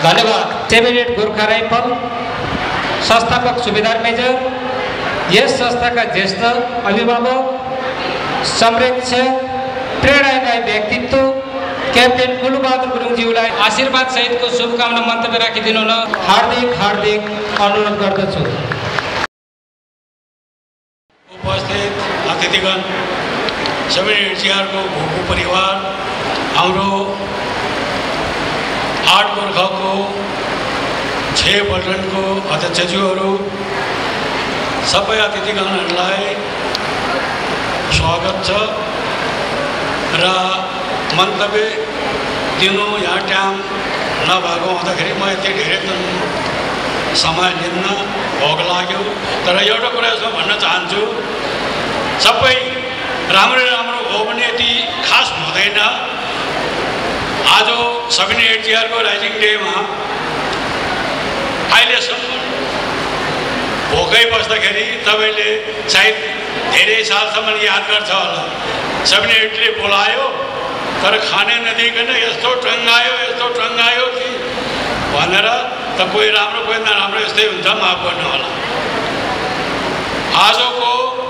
धन्यवाद। 7 गोर्खा राइफल संस्थापक सुबेदार मेजर, यस संस्थाका ज्येष्ठ अभिभावक, संरक्षक, प्रेरणादायी व्यक्तित्व क्याप्टेन कुलबहादुर गुरुङज्यूलाई आशीर्वाद सहितको शुभकामना मन्तव्य राखिदिनु हुन हार्दिक अनुरोध गर्दछु। उपस्थित अतिथिगण, सबै एनसीआरको भोपू परिवार, हाम्रो 8 गोर्खाको 6 पल्टनको अध्यक्षज्यूहरू, सबै अतिथिगणहरूलाई स्वागत छ र मन्तव्य दिनु यहाँ टाइम नभएको हुँदाखेरि म यति धेरै समय लिन्न, भोग लाग्यो। तर एउटा कुरा यसमा भन्न चाहन्छु, सबै राम्रो हो भने यति खास हुँदैन। आज 7 एनसीआरको राइजिङ डेमा अहिलेसम्म भोकै बस्दाखेरि तपाईँले सायद धेरै सालसम्म याद गर्छ होला, 7 एनसीआरले बोलायो तर खाने नदिकन यस्तो टङ्गायो कि भनेर, त कोही राम्रो कोही नराम्रो यस्तै हुन्छ, माफ गर्नु होला। आजको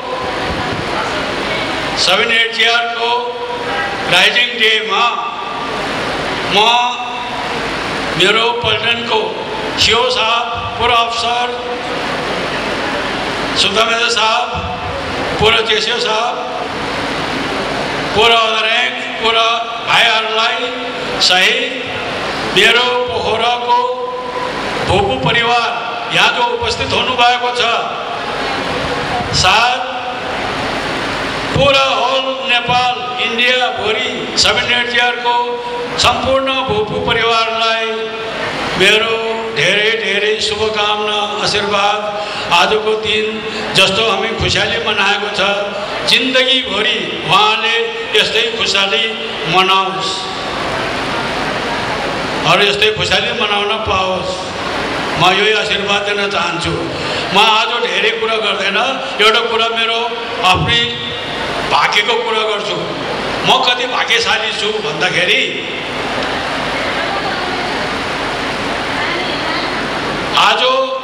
7 एनसीआरको राइजिङ डेमा म मेरो पल्टनको सिओ साहब, पूर्व अफसर सुधमेन्द्र साहब, पूर्व जेसिओ साहब, पूर्व र्याङ्क पूर्व भाइहरूलाई सहित मेरो पोखराको भोपू परिवार यहाँ जो उपस्थित हुनुभएको छ, साथ पूरा होल नेपाल इन्डिया भरि 7 एनसीआरको सम्पूर्ण भोपू परिवारलाई मेरो धेरै शुभकामना, आशीर्वाद। आजको दिन जस्तो हामी खुसियाली मनाएको छ, जिन्दगीभरि उहाँले यस्तै खुसियाली मनाओस्, अरू यस्तै खुसियाली मनाउन पाओस्, म यही आशीर्वाद दिन चाहन्छु। म आज धेरै कुरा गर्दैन, एउटा कुरा मेरो आफ्नै भाग्यको कुरा गर्छु। म कति भाग्यशाली छु भन्दाखेरि आज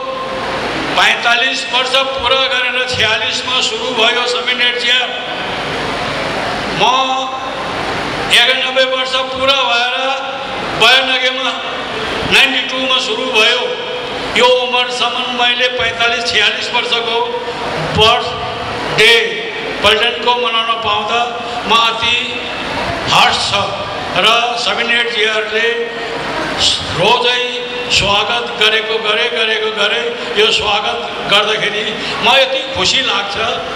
45 वर्ष पुरा गरेर 46 मा सुरु भयो 7 एनसीआर। म 91 वर्ष पुरा भएर 92 मा 92 मा सुरु भयो। यो उमेरसम्म मैले 45-46 वर्षको बर्थडे पल्टनको मनाउन पाउँदा म अति हर्ष छ र 7 एनसीआरले रोजै स्वागत गरेको गरे यो स्वागत गर्दाखेरि म यति खुसी लाग्छ।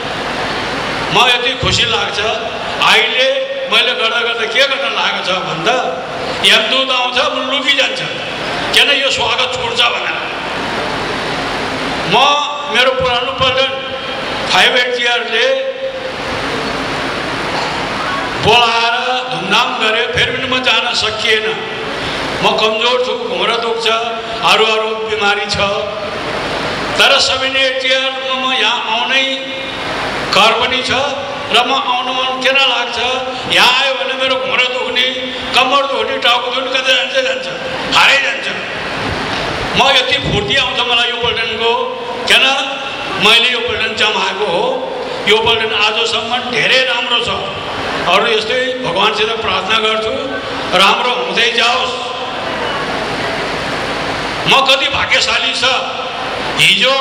अहिले मैले गर्दा के गर्न लागेको छ भन्दा यमदूत आउँछ, म लुकिजान्छ, किन यो स्वागत छुट्छ भनेर। म मेरो पुरानो पल्टन 5 एनसीआरले बोलाएर धुमधाम गरे, फेरि पनि म जान सकिएन। म कमजोर छु, घुँडा दुख्छ, अरू बिमारी छ। तर 7 एनसीआरमा म यहाँ आउनै घर पनि छ र म आउनु मन किन लाग्छ, यहाँ आयो भने मेरो घुँडा दुख्ने, कम्मर दुख्ने, टाउको दुख्ने कतै जान्छ, हारै जान्छ। म यति फुर्ती आउँछ मलाई यो पल्टनको, किन मैले यो पल्टन जमाएको हो। यो पल्टन आजसम्म धेरै राम्रो छ। अरू यस्तै भगवानसित प्रार्थना गर्छु राम्रो हुँदै जाओस्। म कति भाग्यशाली छ, हिजो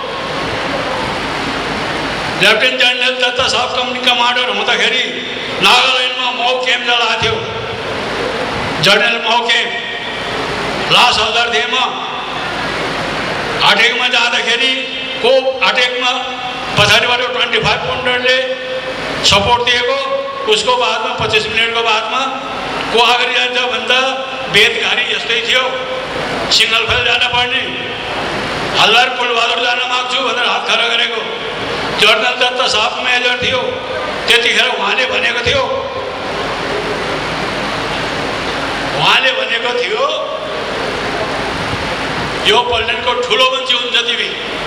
लेफ्टेनेन्ट जनरल दत्ता साहब कम्पनी कमान्डर हुँदाखेरि नागाल्यान्डमा माउ क्याम्प चलाएको थियो, जनरल माउ क्याम्प लास हजारदेमा। अटेकमा जाँदाखेरि को अटेकमा पछाडिबाट 25 पाउन्डरले सपोर्ट दिएको, उसको बादमा 25 मिनटको बादमा को अगाडि जान्छ भन्दा बेदघारी यस्तै थियो, सिङ्गल फेल जान पर्ने। हल्दार कुलबहादुर जान माग्छु भनेर हात खडा गरेको जनरल दत्ता साहब मेजर थियो, त्यतिखेर उहाँले भनेको थियो यो पल्टनको ठुलो मान्छे हुन्छ तिमी।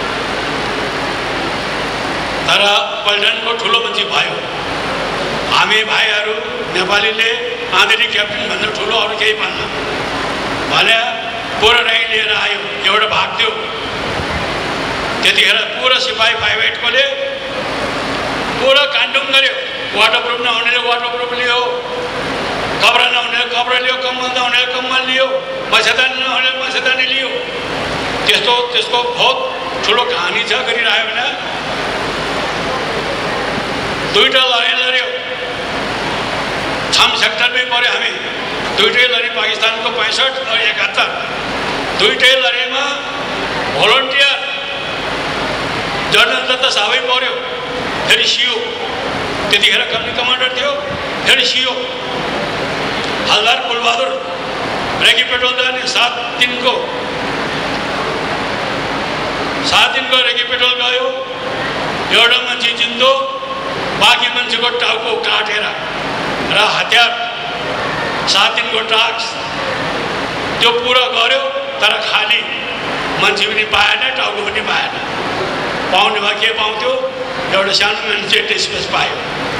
तर पल्टनको ठुलो मान्छे भयो। हामी भाइहरू नेपालीले आँधेरी क्याप्टेन भन्दा ठुलो अरू केही भन्न भने पुरो र्याङ्क लिएर आयो, एउटा भाग थियो। त्यतिखेर पुरो सिपाही प्राइभेटकोले पुरो काण्डुम गर्यो। वाटरप्रुफ नहुनेले वाटरप्रुफ लियो, कपडा नहुनेले कपडा लियो, कम्बल नहुनेले कम्बल लियो, मच्छरदानी नहुनेले मच्छरदानी लियो। त्यसको बहुत ठुलो कहानी छ। गरिरह्यो भने दुईटा लडाइँ लड्यो, छम सेक्टरमै पऱ्यो हामी। दुईटै लडी पाकिस्तानको 65 और 71। दुईटै लडाइँमा भोलन्टियर जनरल त सबै पऱ्यो, फेरि सियो। त्यतिखेर कम्पनी कमान्डर थियो, फेरि सियो। हलदार कुलबहादुर रेकी पेट्रोल जाने 7 दिनको रेकी पेट्रोल गयो। एउटा मान्छे जिन्दो, बाँकी मान्छेको टाउको काटेर र हतियार 7 दिनको टास्क त्यो पुरा गर्यो। तर खाली मान्छे पनि पाएन, टाउको पनि पाएन। पाउने भए के पाउँथ्यो? एउटा सानो मान्छे डिस्पेस पायो।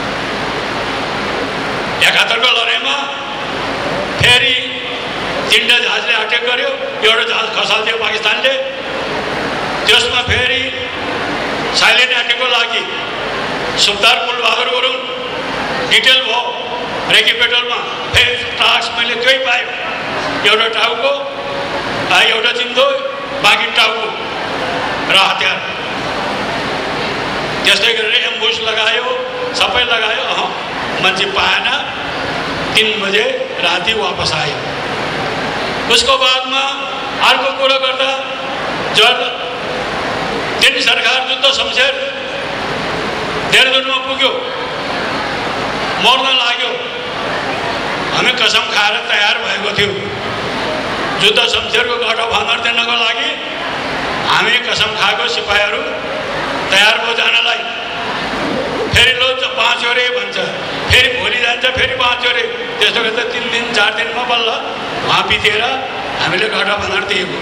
71 को लडाइँमा फेरि 3टा जहाजले अट्याक गर्यो। एउटा जहाज खसाल्थ्यो पाकिस्तानले। त्यसमा फेरि साइलेन्ट अट्याकको लागि सुब्दार कुलबहादुर गुरुङ डिटेल भयो रेकी पेट्रोलमा। फेरि टास्क मैले त्यही पायो, एउटा टाउको, एउटा जिन्दो, बाँकी टाउको र हतियार। त्यस्तै गरेर एम्बुस लगायो, सबै लगायो। मान्छे पाएन। 3 बजे राति वापस आयो। उसको बादमा अर्को कुरो गर्दा जब दिन सरकार जुद्ध शमशेर देहरादूनमा पुग्यो, मर्न लाग्यो, हामी कसम खाएर तयार भएको थियो। जुद्ध शमशेरको गठो भाँडर दिनको लागि हामी कसम खाएको सिपाहीहरू तयार भयो जानलाई। फेरि लो 5 अरे भन्छ, फेरि भोलि जान्छ, फेरि 5 अरे। त्यस्तो गर्दा 3 दिन 4 दिनमा बल्ल वहाँ बितेर हामीले गठो भाँडर दिएको।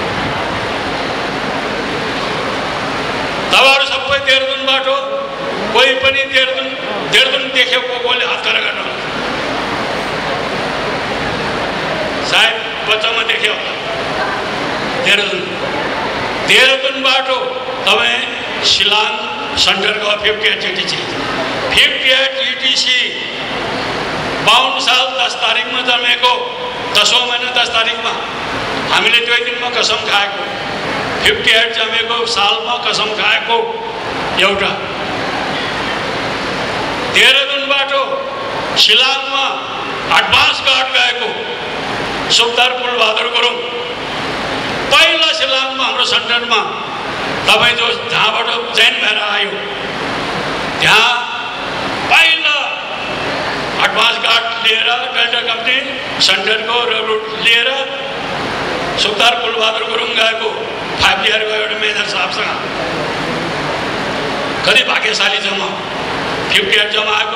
तपाईँहरू सबै देहरादूनबाट हो, कोही पनि देहरादून देख्यो कोले हत्या गर्नु, सायद बच्चामा देख्यो देहरादूनबाट तपाईँ शिलाङ सेन्टरको 58 ETC 58 ETC 52 साल 10 तारिकमा जन्मेको, 10औं महिना 10 तारिकमा हामीले त्यो दिनमा कसम खाएको। 58 जन्मेको सालमा कसम खाएको एउटा। देहरादूनबाट शिलाङमा एडभान्स गार्ड गएको सुब्दार कुलबहादुर गुरुङ। पहिला शिलाङमा हाम्रो सेन्टरमा तपाईँ जो जहाँबाट चयन भएर आयो, त्यहाँ पहिला एडभान्स गार्ड लिएर डेल्टा कम्पनी सेन्टरको रुट लिएर सुब्दार कुलबहादुर गुरुङ गएको 5 इयरको एउटा मेजर साहबसँग। कति भाग्यशाली छ म। 58 जमाएको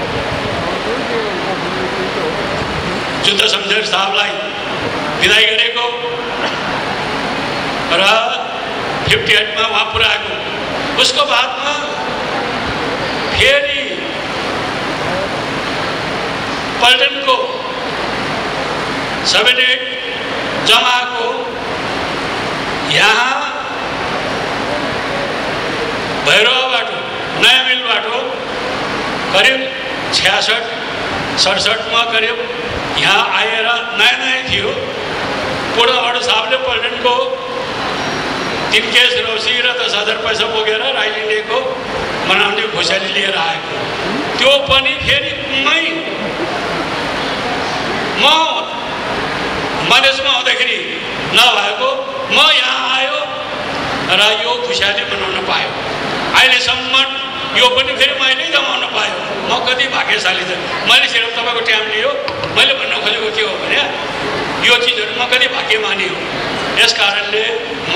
जुद्ध शमशेर साहबलाई विदाई गरेको र 58 मा वहाँ पुऱ्याएको। उसको बादमा फेरि पल्टनको 78 जमाएको यहाँ भैरवबाट नयाँ मिलबाट करिब 66-67 में करिब यहाँ आएर नयाँ थियो। पूर्णबाट साहबले पल्टनको 3 केस रौसी र 10,000 पैसा बोकेर राइट इन्डियाको मनाउने खुशाली लिएर आएको। त्यो पनि फेरि म मधेसमा आउँदाखेरि नभएको म यहाँ आयो र यो खुशाली मनाउन पायो। अहिलेसम्म यो पनि फेरि मैले जमाउन पायो। म कति भाग्यशाली छु। मैले सिर्फ तपाईको टाइम लियो। मैले भन्न खोजेको के हो भने यो चीजहरु म कति भाग्यमानी हो। यस कारणले म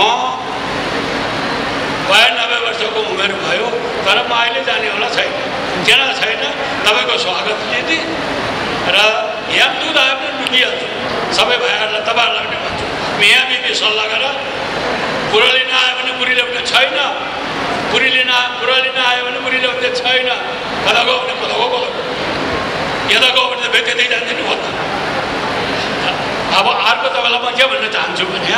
92 वर्षको उमेर भयो तर म अहिले जाने होला छैन। किन छैन? तपाईको स्वागतले दि र यहाँ दुध आयो भने डुबिहाल्छु। सबै भाइहरुलाई तपाईहरुलाई पनि भन्छु, मिया बिबी सल्लाह गर। पुरा लिन आयो भने पुरी ल्याउने छैन। पुरी लिन आयो भने पुरी ल्याउने छैन। कता गयो भने कता गयो। यता गयो भने बेतेदै जाँदैन होला। अब अर्को तपाईँलाई म के भन्न चाहन्छु भने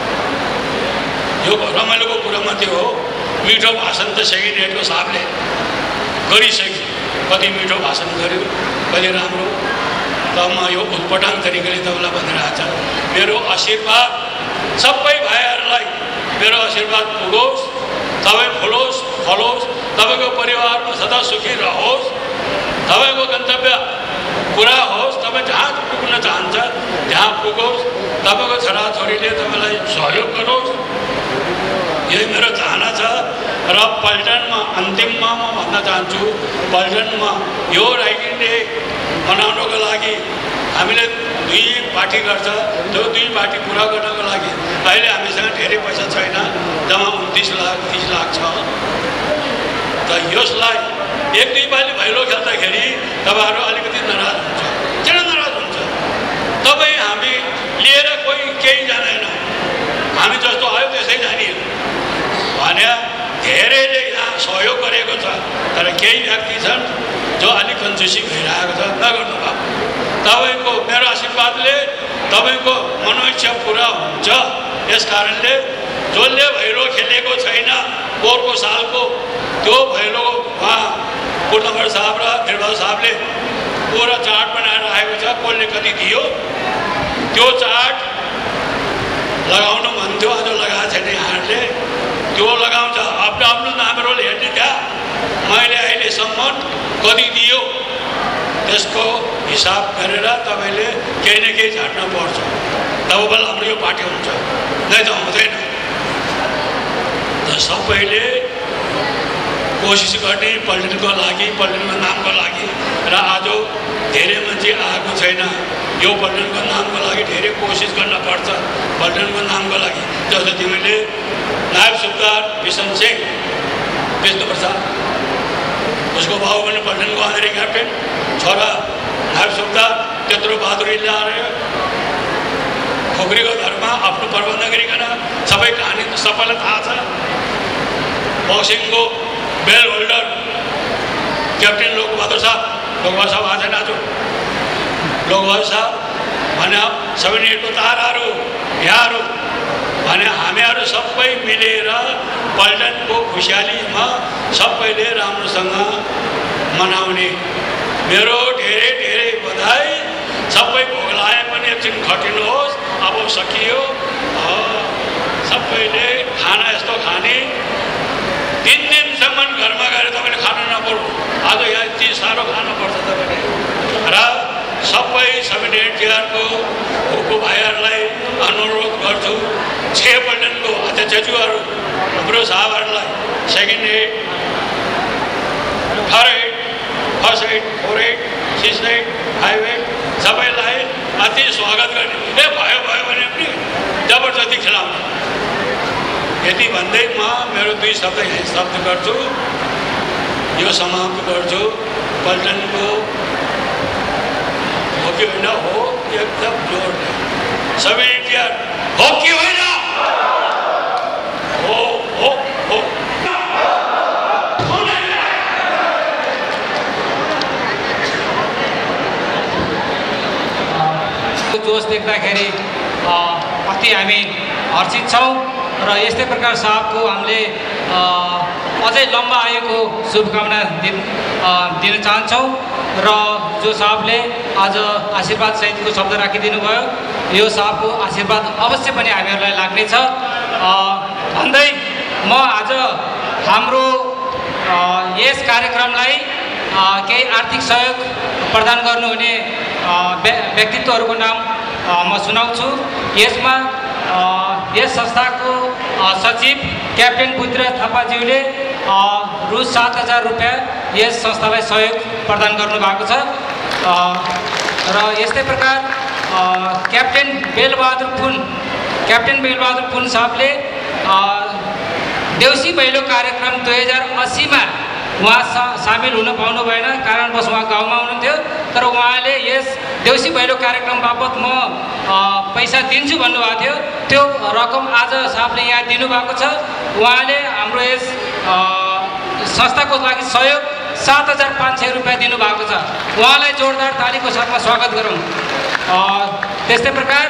यो रमाइलोको कुरा मात्रै हो। मिठो भाषण त सेकेन्ड हेडको साहबले गरिसक्यो, कति मिठो भाषण गर्यो, कति राम्रो। त म यो उटपटाङ तरिकाले तपाईँलाई भनिरहेको छ, मेरो आशीर्वाद सबै भाइहरूलाई मेरो आशीर्वाद पुगोस्, तपाईँ फुलोस् फलोस्, तपाईँको परिवारमा सदा सुखी रहोस्, तपाईँको गन्तव्य पुरा होस्, तपाईँ जहाँ पुग्न चाहन्छ त्यहाँ पुगोस्, तपाईँको छोराछोरीले तपाईँलाई सहयोग गरोस्, यही मेरो चाहना छ। र पल्टनमा अन्तिममा म भन्न चाहन्छु, पल्टनमा यो राइटिङ डे मनाउनको लागि हामीले 2 पार्टी गर्छ, त्यो 2 पार्टी पुरा गर्नको लागि अहिले हामीसँग धेरै पैसा छैन, जम्मा 29 लाख 30 लाख छ। त यसलाई 1-2 पालि भैलो खेल्दाखेरि तपाईँहरू अलिकति नाराज हुन्छ, किन नाराज हुन्छ? तपाईँ हामी लिएर कोही केही जाँदैन, हामी जस्तो आयो त्यसै जाने भने धेरैले यहाँ सहयोग गरेको छ। तर केही व्यक्ति छन् जो अलिक कन्जुसी भइरहेको छ, नगर्नु भएको। तपाईँको मेरो आशीर्वादले तपाईँको मनोइच्छा पुरा हुन्छ। यस कारणले जसले भैलो खेलेको छैन पोहोरको सालको, त्यो भैलो उहाँ पूर्णवर साहब र त्रिभुवन साहबले पुरा चार्ट बनाएर राखेको छ, कसले कति दियो त्यो चार्ट लगाउनु भन्थ्यो, आज लगाएको छैन यहाँहरूले, त्यो लगाउँछ। आफ्नो आफ्नो नामहरू हेर्ने त्यहाँ मैले अहिलेसम्म कति दियो त्यसको हिसाब गरेर तपाईँले केही न केही झाट्न पर्छ, तब बल्ल हाम्रो यो पार्टी हुन्छ, नै त हुँदैन। त सबैले कोसिस गर्ने पल्टनको लागि, पल्टनको नामको लागि। र आज धेरै मान्छे आएको छैन, यो पल्टनको नामको लागि धेरै कोसिस गर्न पर्छ, पल्टनको नामको लागि। जस्तो तिमीले नायब सुब्दार बिसन सिंह बेच्नुपर्छ, उसको बाबु पनि पल्टनको अँधेरी क्याप्टेन, छोरा नायब सुब्दार त्यत्रो बहादुरी ल्याएर खोक्रीको घरमा आफ्नो प्रबन्ध गरिकन सबै कहानी सबैलाई थाहा छ। बक्सिङको बेल होल्डर क्याप्टेन लोकबहादुर साहब, लोकबहादुर साहब आज आज लोकबहादुर साहब भने 78 को ताराहरू यहाँहरू भने हामीहरू सबै मिलेर पल्टनको खुसियालीमा सबैले राम्रोसँग मनाउने। मेरो धेरै धेरै बधाई। सबै भोग लाए पनि एकछिन खटिनुहोस्, अब सकियो। सबैले खाना यस्तो खाने 3 दिनसम्म घरमा गएर तपाईँले खानु नपर्यो, आज यहाँ यति साह्रो खानुपर्छ तपाईँले। र सबै 78 जिल्लाको भोको भाइहरूलाई अनुरोध गर्छु, 6 पल्टनको अध्यक्षज्यूहरू हाम्रो साहबहरूलाई सेकेन्ड एड, थर्ड एड, फर्स्ट एड, 4 एड, 6 एड, 5 एड सबैलाई अति स्वागत गर्ने। भयो भयो भने पनि जबरजस्ती खेलाउने। यति भन्दै म मेरो 2 शब्द यही शब्द गर्छु, यो समाप्त गर्छु। पल्टनको हो कि होइन? हो, एकदम जोडले सबै इन्डिया हो कि होइन? हो हो हो। जोस देख्दाखेरि अति हामी हर्षित छौँ र यस्तै प्रकार साहबको हामीले अझै लम्बा आयुको शुभकामना दिन चाहन्छौँ। र जो साहबले आज आशीर्वाद सहितको शब्द राखिदिनु भयो, यो साहबको आशीर्वाद अवश्य पनि हामीहरूलाई लाग्नेछ भन्दै म आज हाम्रो यस कार्यक्रमलाई केही आर्थिक सहयोग प्रदान गर्नुहुने व्यक्तित्वहरूको नाम म सुनाउँछु। यसमा यस संस्थाको सचिव क्याप्टेन पुत्र थापाज्यूले रु 7,000 रुपियाँ यस संस्थालाई सहयोग प्रदान गर्नुभएको छ। र यस्तै प्रकार क्याप्टेन बेलबहादुर पुन साहबले देउसी भैलो कार्यक्रम 2080 मा उहाँ सामेल हुन पाउनु भएन, कारणवश उहाँ गाउँमा हुनुहुन्थ्यो। तर उहाँले यस देउसी भैलो कार्यक्रम बापत म पैसा दिन्छु भन्नुभएको थियो, त्यो रकम आज साहबले यहाँ दिनुभएको छ। उहाँले हाम्रो यस संस्थाको लागि सहयोग 7,500 रुपियाँ दिनुभएको छ। उहाँलाई जोरदार तालीको साथमा स्वागत गरौँ। त्यस्तै प्रकार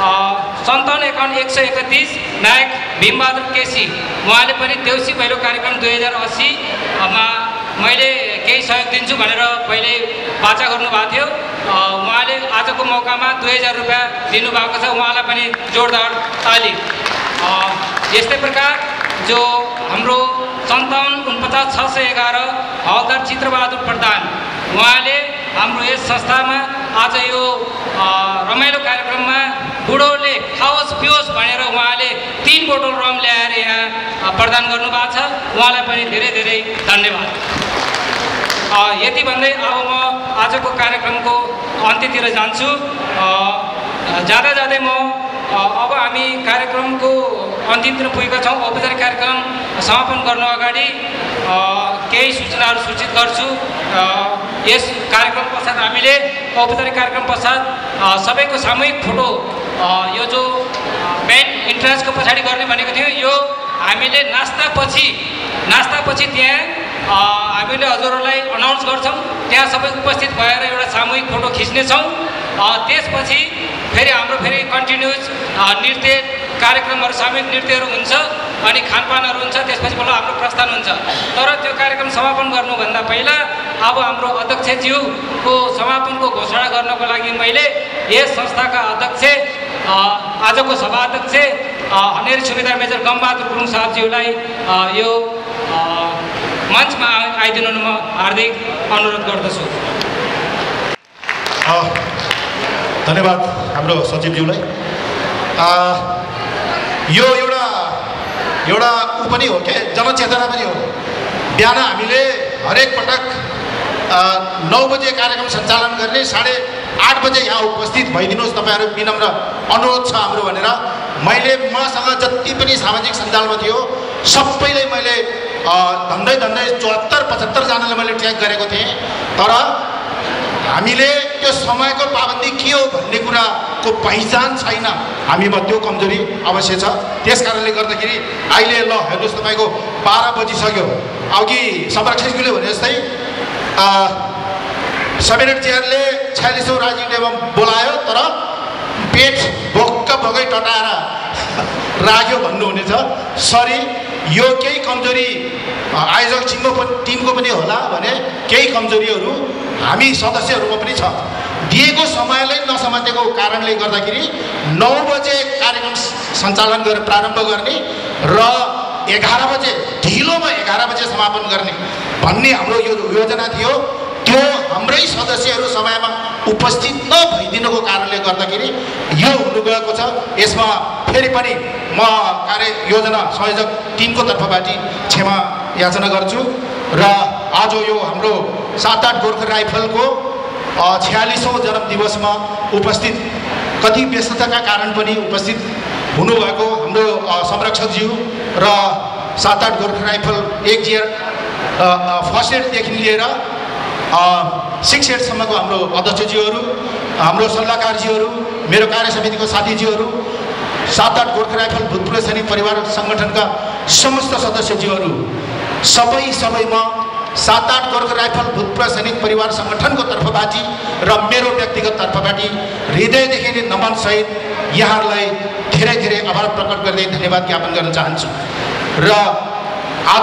575131 नायक भीमबहादुर केसी उहाँले पनि देउसी भैलो कार्यक्रम 2080मा मैले केही सहयोग दिन्छु भनेर पहिले वाचा गर्नुभएको थियो। उहाँले आजको मौकामा 2000 रुपियाँ दिनुभएको छ, उहाँलाई पनि जोरदार ताली। यस्तै प्रकार जो हाम्रो 574911 हवलदार चित्रबहादुर प्रधान उहाँले हाम्रो यस संस्थामा आज यो रमाइलो कार्यक्रममा बुढोले खाओस् पियोस् भनेर उहाँले 3 बोतल रम ल्याएर यहाँ प्रदान गर्नुभएको छ, उहाँलाई पनि धेरै धेरै धन्यवाद। यति भन्दै अब म आजको कार्यक्रमको अन्त्यतिर जान्छु। जाँदा जाँदै म अब हामी कार्यक्रमको अन्तिमतिर पुगेका छौँ। औपचारिक कार्यक्रम समापन गर्नु अगाडि केही सूचनाहरू सूचित गर्छु। यस कार्यक्रम पश्चात हामीले औपचारिक कार्यक्रम पश्चात सबैको सामूहिक फोटो यो जो मेन इन्ट्रान्सको पछाडि गर्ने भनेको थियो, यो हामीले नास्तापछि त्यहाँ हामीले हजुरहरूलाई अनाउन्स गर्छौँ। त्यहाँ सबै उपस्थित भएर एउटा सामूहिक फोटो खिच्नेछौँ। त्यसपछि फेरि हाम्रो कन्टिन्युज नृत्य कार्यक्रमहरू सामूहिक नृत्यहरू हुन्छ अनि खानपानहरू हुन्छ। त्यसपछि बल्ल हाम्रो प्रस्थान हुन्छ। तर त्यो कार्यक्रम समापन गर्नुभन्दा पहिला अब हाम्रो अध्यक्षज्यूको समापनको घोषणा गर्नको लागि मैले यस संस्थाका अध्यक्ष आजको सभा अध्यक्ष हनेरी सुबेदार मेजर गमबहादुर गुरुङ साहबज्यूलाई यो मञ्चमा आइदिनु म हार्दिक अनुरोध गर्दछु। धन्यवाद हाम्रो सचिवज्यूलाई। यो एउटा ऊ पनि हो के जनचेतना पनि हो। बिहान हामीले हरेक पटक 9 बजे कार्यक्रम सञ्चालन गर्ने, 8:30 बजे यहाँ उपस्थित भइदिनुहोस् तपाईँहरू विनम्र अनुरोध छ हाम्रो भनेर मैले मसँग जति पनि सामाजिक सञ्जालमा थियो सबैलाई मैले धन्दै 74-75 जनालाई मैले ट्याग गरेको थिएँ। तर हामीले त्यो समयको पाबन्दी के हो भन्ने कुराको पहिचान छैन, हामीमा त्यो कमजोरी अवश्य छ। त्यस कारणले गर्दाखेरि अहिले ल हेर्नुहोस् तपाईँको 12 बजिसक्यो। अघि संरक्षकज्यूले भने जस्तै 7 चेयरले 46औं राजनीति एवं बोलायो तर पेट भोकै टटाएर राख्यो भन्नुहुनेछ। सरी, यो केही कमजोरी आयोजक टिमको पनि होला भने केही कमजोरीहरू हामी सदस्यहरूमा पनि छ। दिएको समयलाई नसमातेको कारणले गर्दाखेरि 9 बजे कार्यक्रम सञ्चालन गरेर प्रारम्भ गर्ने र 11 बजे ढिलोमा 11 बजे समापन गर्ने भन्ने हाम्रो यो योजना थियो। त्यो हाम्रै सदस्यहरू समयमा उपस्थित नभइदिनुको कारणले गर्दाखेरि यो हुनु गएको छ। यसमा फेरि पनि म कार्ययोजना संयोजक टिमको तर्फबाट क्षमा याचना गर्छु। र आज यो हाम्रो 7-8 गोर्खा राइफलको 46औं जन्मदिवसमा उपस्थित कति व्यस्तताका कारण पनि उपस्थित हुनुभएको हाम्रो संरक्षकज्यू र 7-8 गोर्खा राइफल 1 जियर फर्स्ट एडदेखि लिएर 6 एडसम्मको हाम्रो अध्यक्षज्यूहरू, हाम्रो सल्लाहकारज्यूहरू, मेरो कार्य समितिको साथीज्यूहरू, 7-8 गोर्खा राइफल भूतपूर्व सैनिक परिवार सङ्गठनका समस्त सदस्यज्यूहरू सबैमा 7-8 गोर्खा राइफल भूतपूर्व सैनिक परिवार सङ्गठनको तर्फबाट र मेरो व्यक्तिगत तर्फबाट हृदयदेखि नमन सहित यहाँहरूलाई धेरै धेरै आभार प्रकट गर्दै धन्यवाद ज्ञापन गर्न चाहन्छु। र आज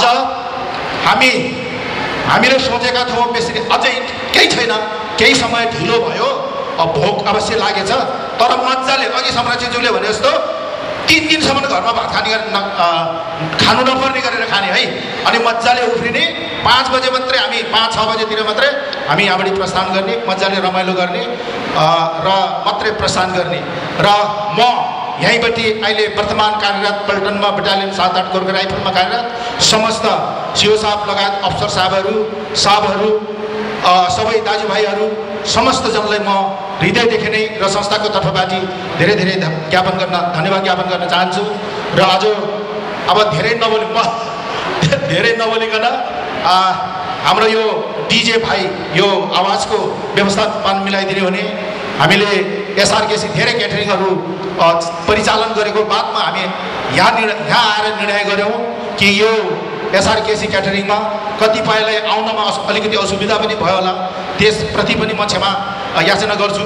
हामीले सोचेका थियौँ बेसी अझै केही छैन, केही समय ढिलो भयो, भोक अवश्य लागेछ, तर मजाले अघि संरक्षकज्यूले भने जस्तो 3 दिनसम्म घरमा भात खानु नपर्ने गरेर खाने है। अनि मजाले उफ्रिने 5 बजे मात्रै हामी 5-6 बजेतिर मात्रै हामी यहाँबाट प्रस्थान गर्ने, मजाले रमाइलो गर्ने र मात्रै प्रस्थान गर्ने। र म यहीँबाट अहिले वर्तमान कार्यरत पल्टनमा बटालियन 7-8 गोर्खा राइफलमा कार्यरत समस्त सिओ साहब लगायत अफसर साहबहरू सबै दाजुभाइहरू समस्त जनलाई म हृदयदेखि नै र संस्थाको तर्फबाट धेरै धेरै धन्यवाद ज्ञापन गर्न चाहन्छु। र आज अब धेरै नबोलिकन हाम्रो यो डिजे भाइ यो आवाजको व्यवस्थापन मिलाइदिने भने हामीले एसआरकेसी धेरै क्याटरिङहरू परिचालन गरेको बादमा हामी यहाँ आएर निर्णय गऱ्यौँ कि यो एसआरकेसी क्याटरिङमा कतिपयलाई आउनमा अलिकति असुविधा पनि भयो होला, त्यसप्रति पनि म क्षमा याचना गर्छु।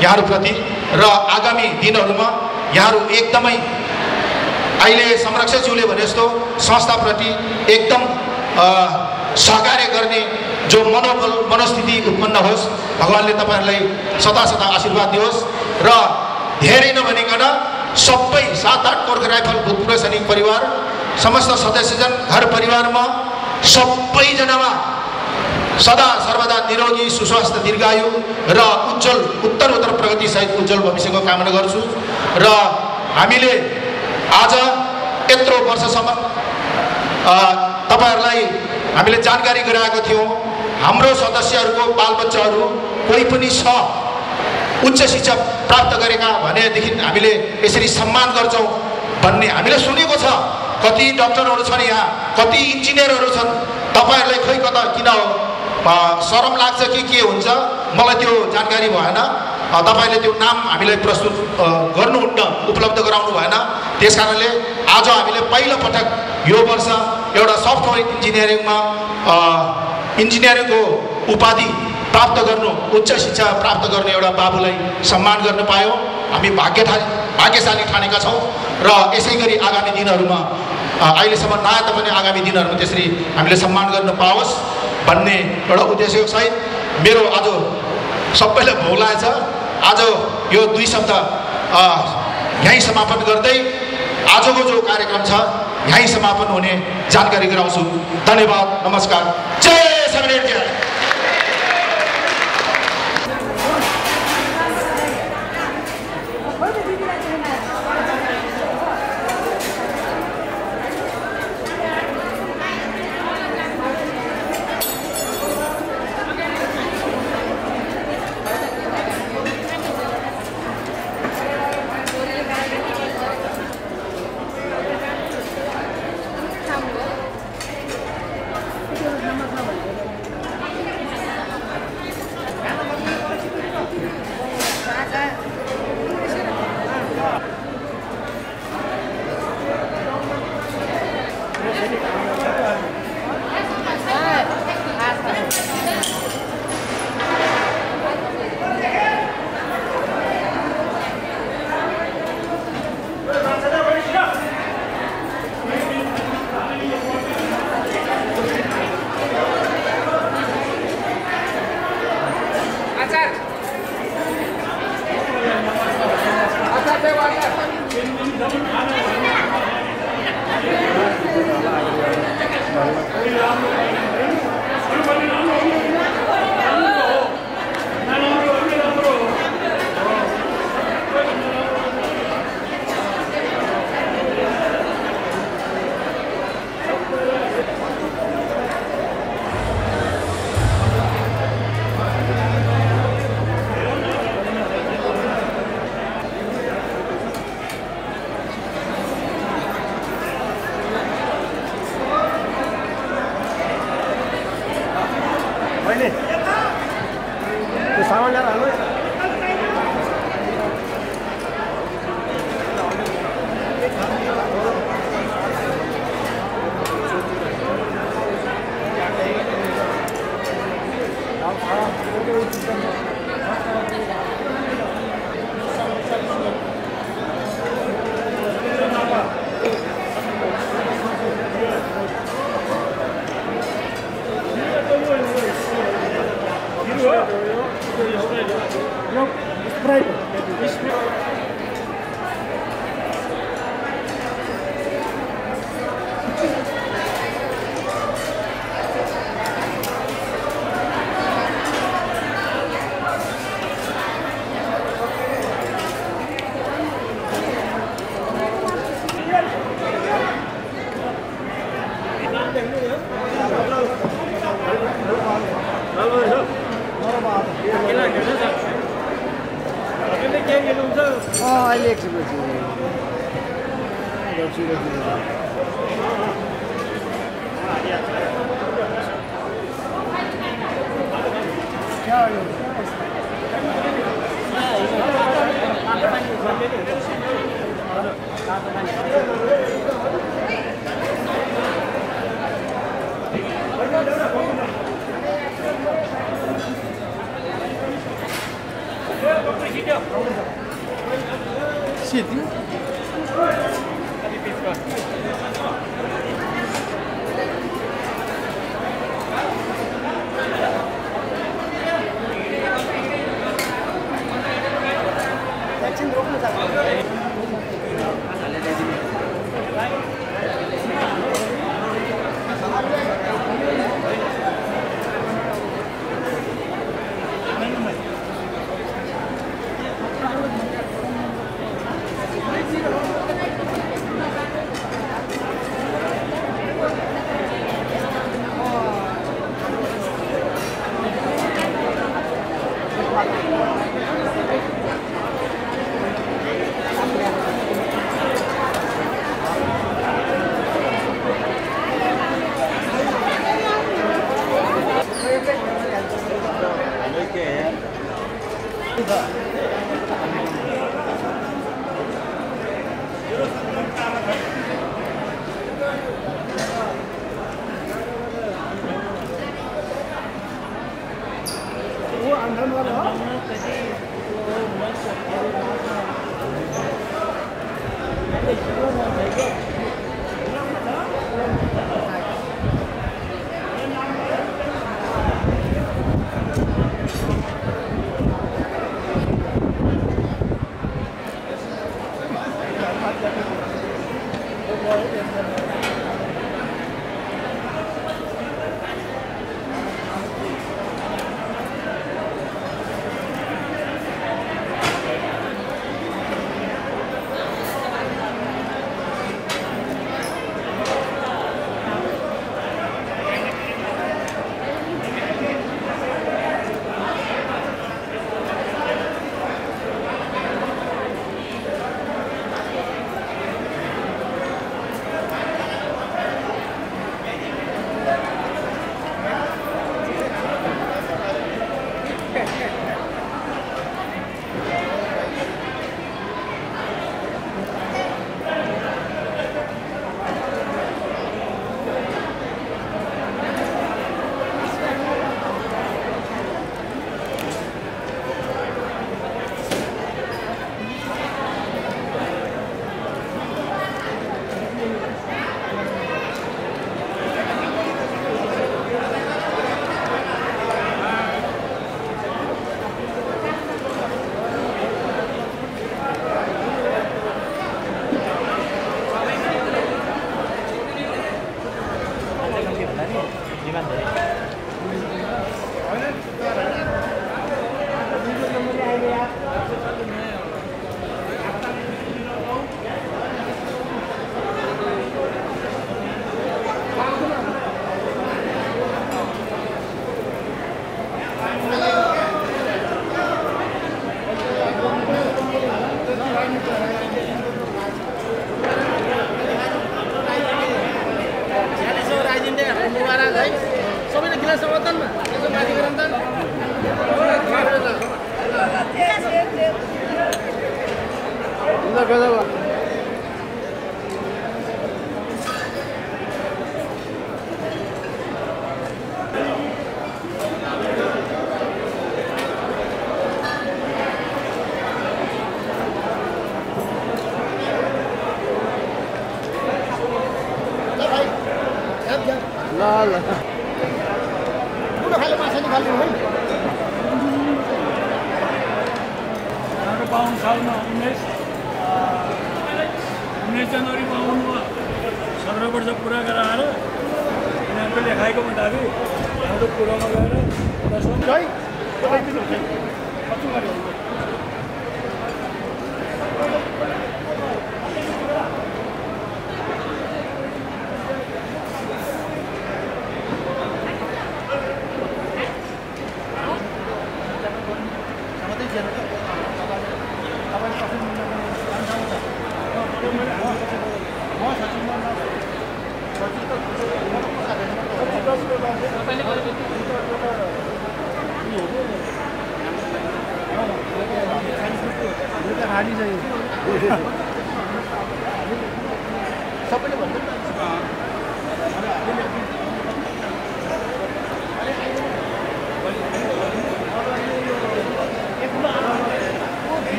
यहाँहरूप्रति र आगामी दिनहरूमा यहाँहरू एकदमै अहिले संरक्षकज्यूले भने जस्तो संस्थाप्रति एकदम सहकार्य गर्ने जो मनोबल मनस्थिति उत्पन्न होस्। भगवान्ले तपाईँहरूलाई सदा सदा आशीर्वाद दियोस् र धेरै नभनिकन सबै 7-8 गोर्खा राइफल भूतपूर्व सैनिक परिवार समस्त सदस्यजन घर परिवारमा सबैजनामा सदा सर्वदा निरोगी सुस्वास्थ्य दीर्घायु र उज्जवल उत्तर प्रगतिसहित उज्जवल भविष्यको कामना गर्छु। र हामीले आज यत्रो वर्षसम्म तपाईँहरूलाई हामीले जानकारी गराएको थियौँ हाम्रो सदस्यहरूको बालबच्चाहरू कोही पनि छ उच्च शिक्षा प्राप्त गरेका भनेदेखि हामीले यसरी सम्मान गर्छौँ भन्ने हामीले सुनेको छ। कति डाक्टरहरू छन् यहाँ, कति इन्जिनियरहरू छन्। तपाईँहरूलाई खोइ कता किन शरम लाग्छ कि के हुन्छ मलाई त्यो जानकारी भएन। तपाईँले त्यो नाम हामीलाई प्रस्तुत गर्नुहुन्न, उपलब्ध गराउनु भएन। त्यस कारणले आज हामीले पहिलोपटक यो वर्ष एउटा सफ्टवेयर इन्जिनियरिङमा इन्जिनियरिङको उपाधि प्राप्त गर्नु, उच्च शिक्षा प्राप्त गर्ने एउटा बाबुलाई सम्मान गर्न पायौँ। हामी भाग्यशाली ठानेका छौँ र यसै गरी आगामी दिनहरूमा अहिलेसम्म नआए तापनि आगामी दिनहरूमा त्यसरी हामीले सम्मान गर्न पाओस् भन्ने एउटा उद्देश्य सहित मेरो आज सबैलाई भोग लागेछ। आज यो 2 शब्द यहीँ समापन गर्दै आजको जो कार्यक्रम छ यहीँ समापन हुने जानकारी गराउँछु। धन्यवाद, नमस्कार, जय समिरेट जय।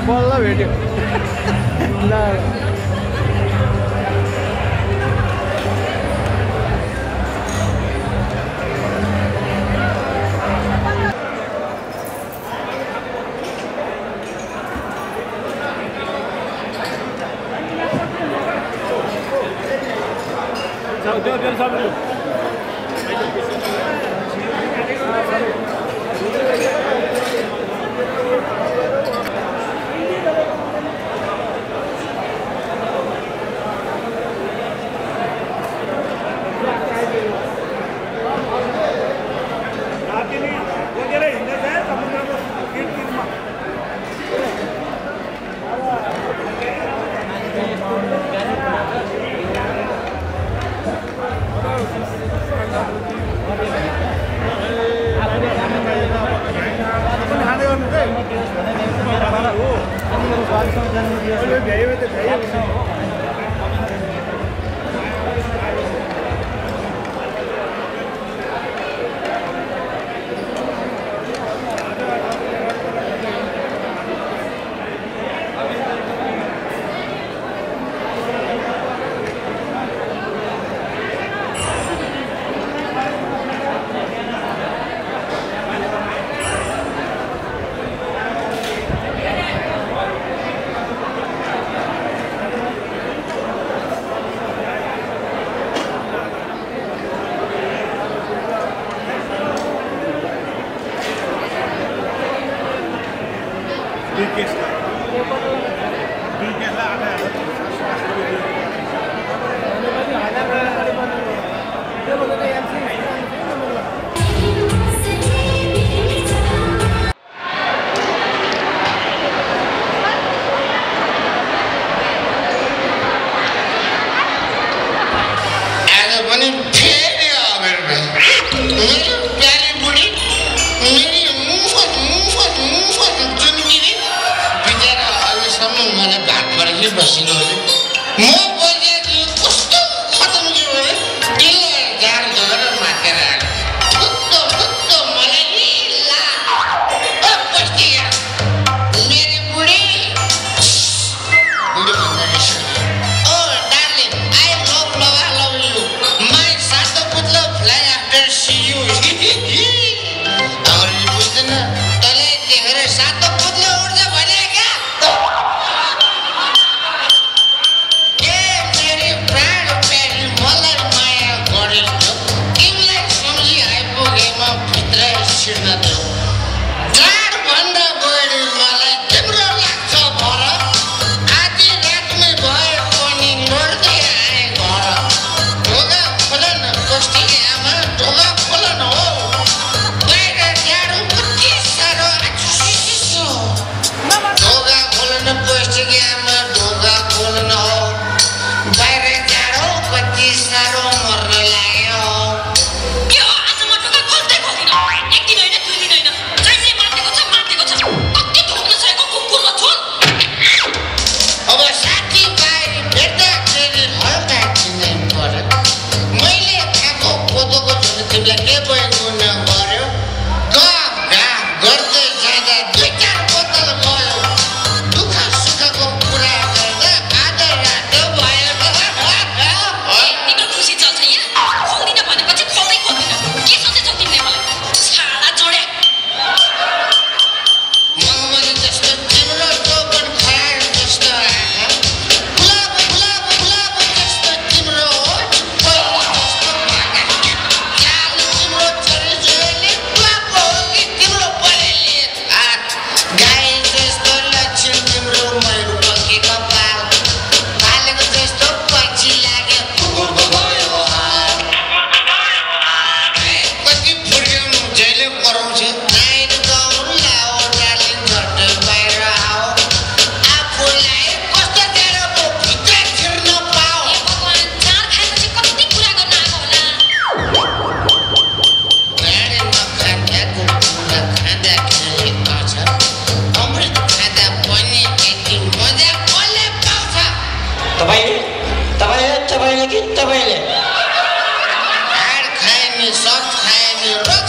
बल्ल भेट्यो ल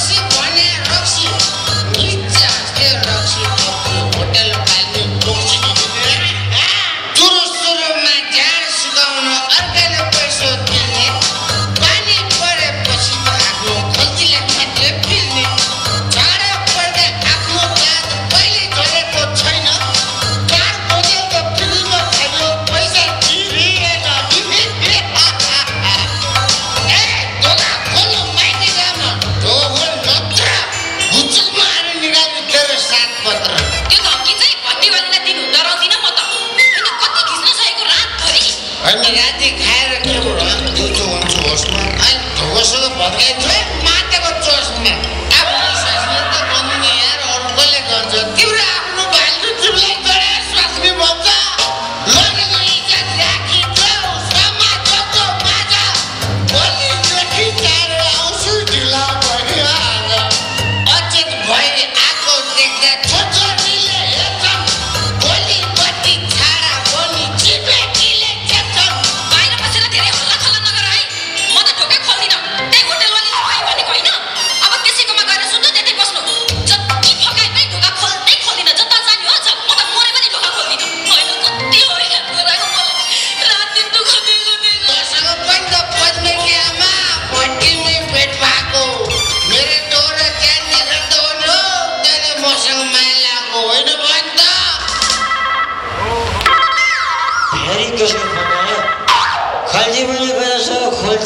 Roxy,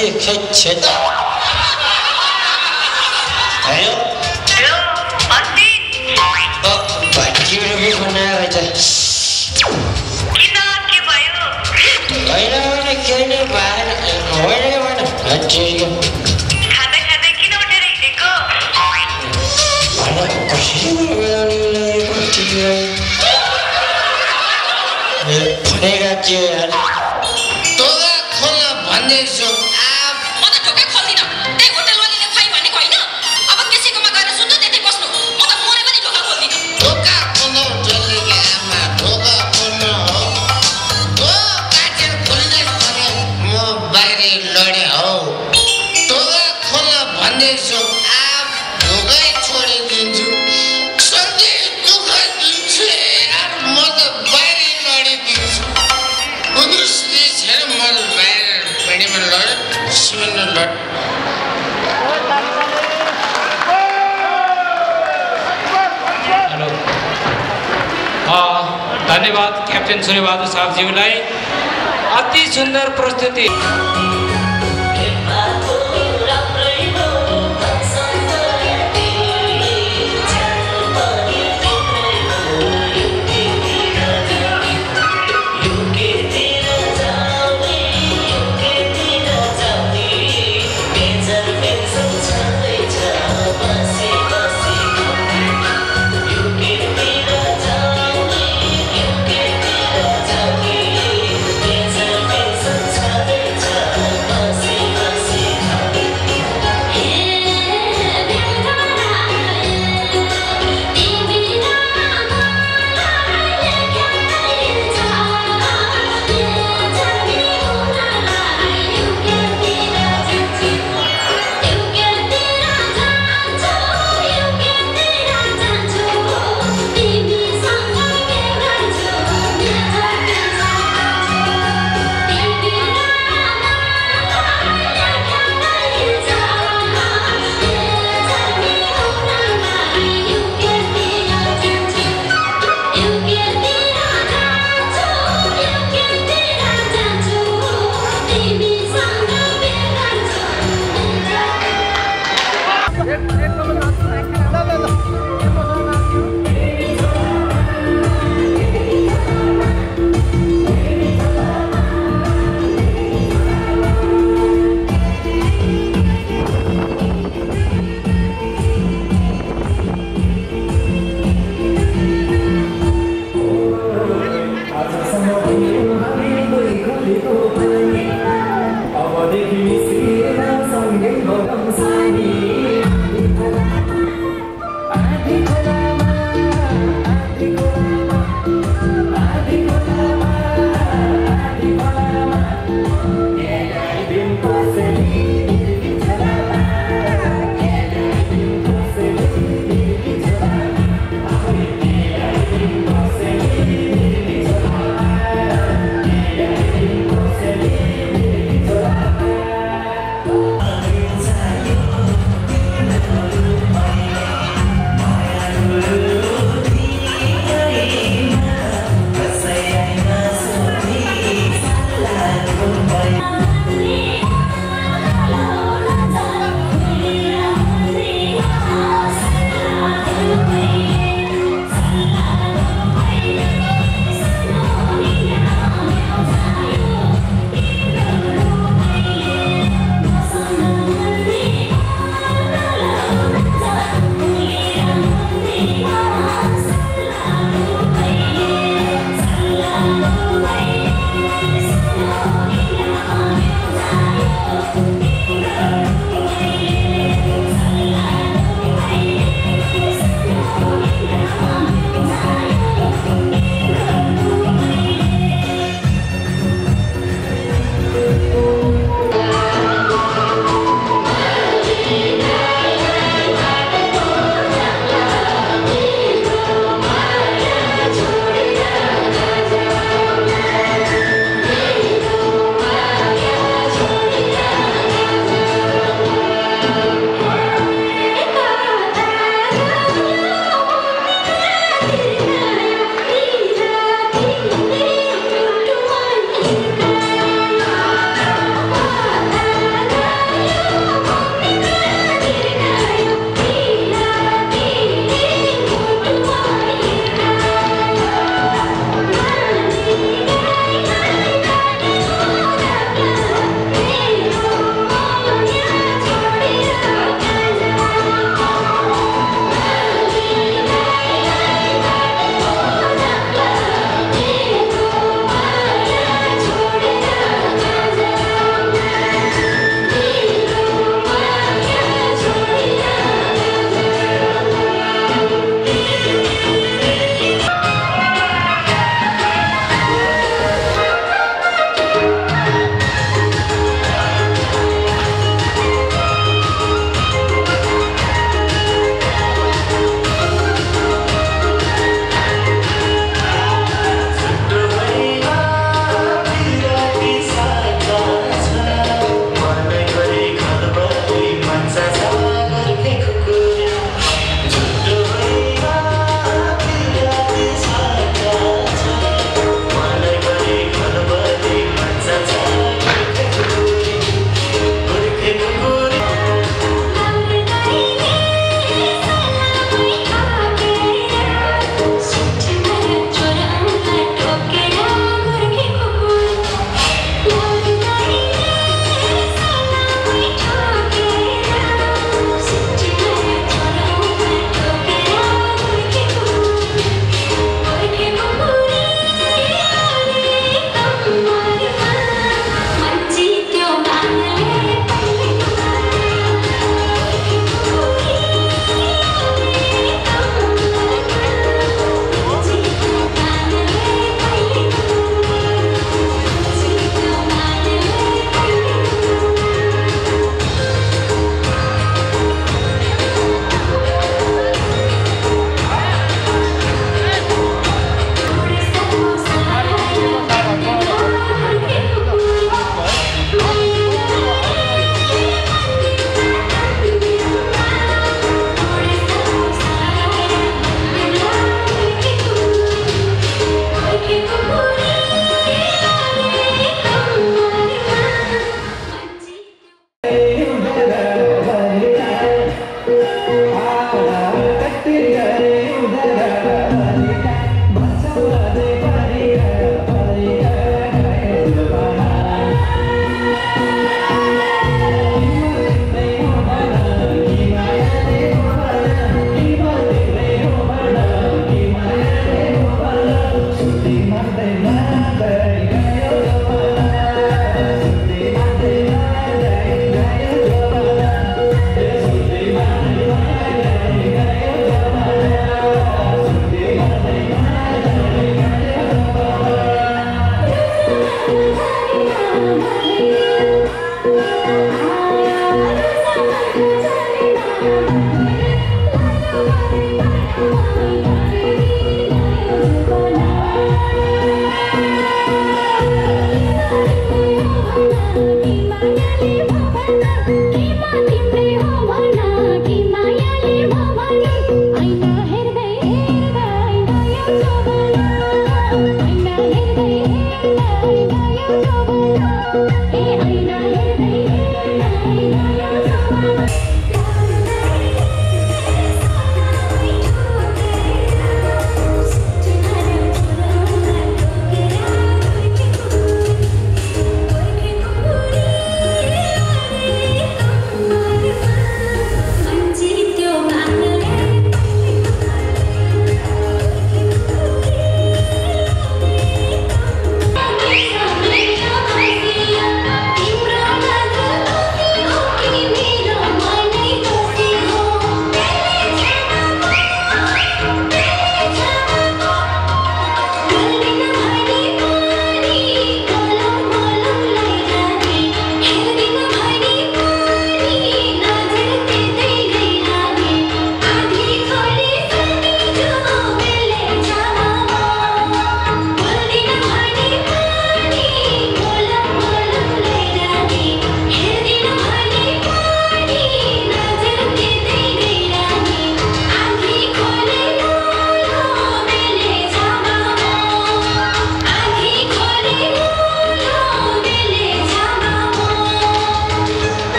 छेत हेलो हेलो अस्ति भाइजीले पनि बनाएर छ किन के भयो होइन केही नै भएन होइन खाँदा खाँदै किन उठेर हिँडेको कसरी भनेका थियो यार ढोका खोल्न भन्दैछु म त ढोका खोल्दिनँ त्यही होटलवालीले खुवाइ भनेको होइन अब त्यसैकोमा गएर सुत्नु त्यतै बस्नु म त मरे पनि ढोका खोल्दिनँ ढोका खोल्नु जल्दी आमा ढोका खोल्नु हो ओ काटेर खोल्दै भने म बाहिर लडे हौ ढोका खोल्न भन्दैछु ढोकै छोडिदिन्छु सधैँ दुःख दिन्छु यार म त बाहिर लडिदिन्छु उनीहरूले छैन म बाहिर पेडीमा लड सिमेन्टमा लड हेलो धन्यवाद क्याप्टेन सूर्यबहादुर साहबज्यूलाई अति सुन्दर प्रस्तुति Thank you.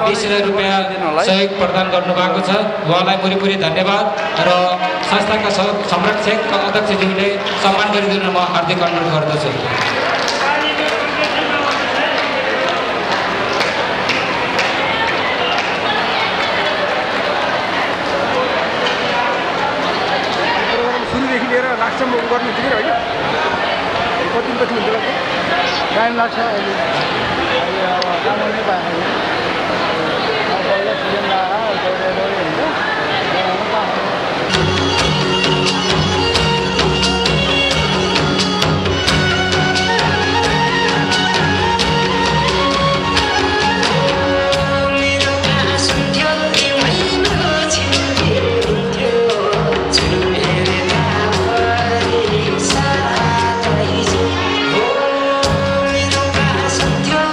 20,000 रुपियाँ सहयोग प्रदान गर्नुभएको छ। उहाँलाई पुरै धन्यवाद र संस्थाका संरक्षक अध्यक्षज्यूले सम्मान गरिदिन म हार्दिक अनुरोध गर्दछु। सुरुदेखि लिएर लास्टसम्म गर्नु ठिकै होइन? कति हुन्छ टाइम लाग्छ अहिले अब राम्रो नै पाएन पहिला सिजन लगाएर Sundio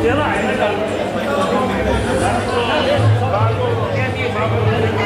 त्यसलाई